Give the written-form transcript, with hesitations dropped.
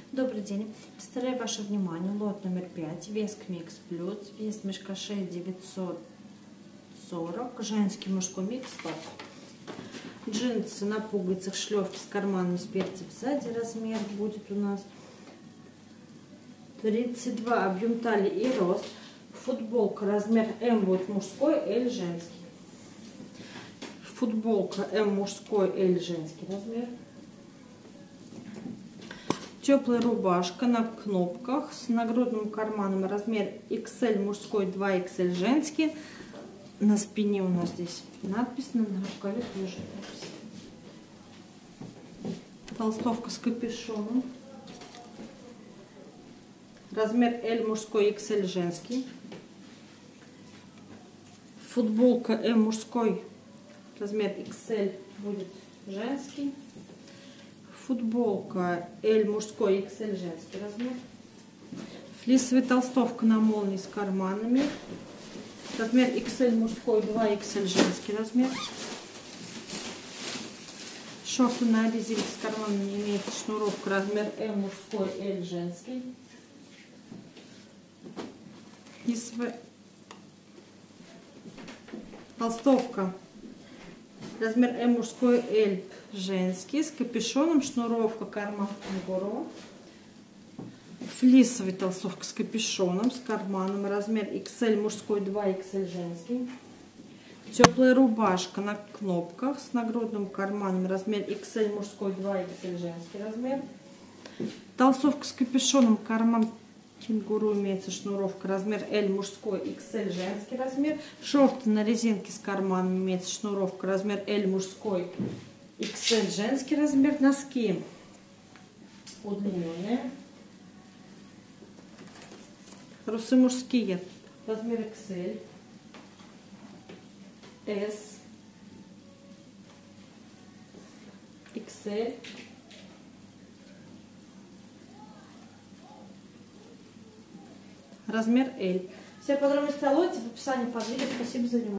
Добрый день. Представляю ваше внимание лот номер 5, вес Микс Плюс, вес мешка шеи 940, женский мужской микс топ. Джинсы на пуговицах, шлёвки с карманами спереди сзади, размер будет у нас 32, объем талии и рост. Футболка размер М будет мужской, L женский. Футболка М мужской, L женский размер. Теплая рубашка на кнопках с нагрудным карманом, размер XL мужской, 2XL женский. На спине у нас здесь надпись, на рукаве тоже надпись. Толстовка с капюшоном. Размер L мужской, XL женский. Футболка М мужской, размер XL будет женский. Футболка L мужской, XL женский размер. Флисовая толстовка на молнии с карманами. Размер XL мужской, 2XL женский размер. Шорты на резинке с карманами, имеется шнуровка, размер М мужской, L женский. Флисовая толстовка. Размер М мужской, L женский, с капюшоном, шнуровка, карман кенгуру. Флисовая толстовка с капюшоном, с карманом, размер XL мужской, 2XL женский. Теплая рубашка на кнопках с нагрудным карманом, размер XL мужской, 2XL женский размер. Толстовка с капюшоном, карман кенгуру, имеется шнуровка, размер L мужской, XL женский размер. Шорты на резинке с карманом, имеется шнуровка, размер L мужской, XL женский размер. Носки удлиненные. Трусы мужские, размер XL, S, XL. Размер L. Все подробности о лоте в описании под видео. Спасибо за внимание.